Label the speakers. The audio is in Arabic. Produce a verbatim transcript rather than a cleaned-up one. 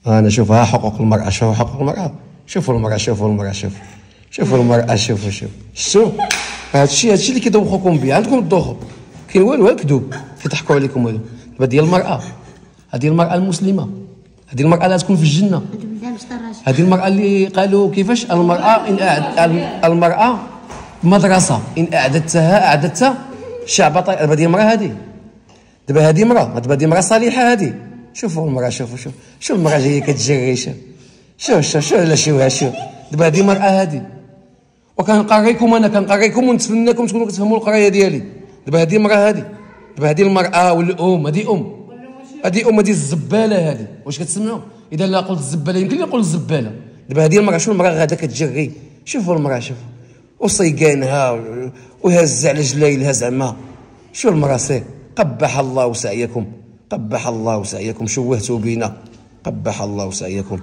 Speaker 1: انا شوفها حقوق المراه. شوفوا حقوق المراه، شوفوا المراه، شوفوا المراه، شوفوا شوفوا المراه، شوفوا شوفوا شتو هادشي هادشي اللي كيدوخوكم به. عندكم الدوخو كاين والو، الكذوب كيضحكوا عليكم هادو. دابا ديال المراه، هذه المراه المسلمه، هذه المراه اللي تكون في الجنه، هذه المراه اللي قالوا كيفاش المراه ان أعد... المراه مدرسه ان اعددتها اعددت شعب طيب. دابا هذه المراه، هذه دابا هذه مراه، دابا هذه مراه صالحه هذه. شوفوا المراه، شوفوا شوف شوف المراه جايه كتجري. شوف شوف شوف شوف لا شوفها شوف. دابا هذه مراه هذه، وكنقريكم انا كنقريكم ونتمنىكم تكونوا كتفهموا القرايه ديالي. دابا هذه المراه هذه، دابا هذه المراه والام، هذه ام، هذه ام، هذه الزباله هذه. واش كتسمعوا؟ اذا لا قلت الزباله يمكن لي نقول الزباله. دابا هذه المراه، شوف المراه غادا كتجري. شوفوا المراه، شوفوا وصيقانها وهز على جلايلها زعما. شوف المراه سير. قبح الله سعيكم، قبح الله سعيكم، شوهتوا بينا، قبح الله سعيكم.